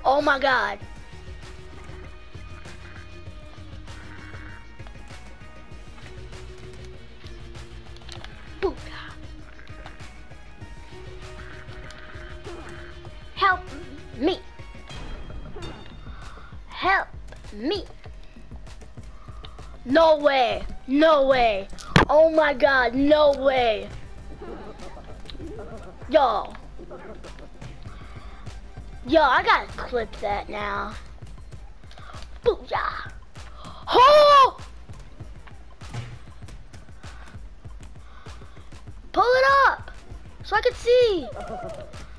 Oh my god. Booyah. Help me. Help me. No way. No way. Oh my god, no way. Yo. Yo, I gotta clip that now. Booyah. Oh! Pull it up so I can see.